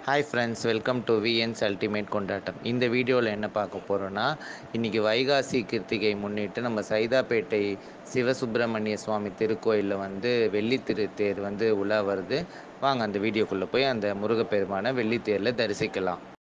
Hi friends, welcome to VNS ultimate கொண்டாட்டம். இந்த வீடியோவில் என்ன பார்க்க போகிறோன்னா, இன்றைக்கி வைகாசி கிருத்திகை முன்னிட்டு நம்ம சைதாப்பேட்டை சிவசுப்பிரமணிய சுவாமி திருக்கோயிலில் வெள்ளி திருத்தேர் உலா வருது. வாங்க அந்த வீடியோக்குள்ளே போய் அந்த முருகப்பெருமானை வெள்ளித்தேரில் தரிசிக்கலாம்.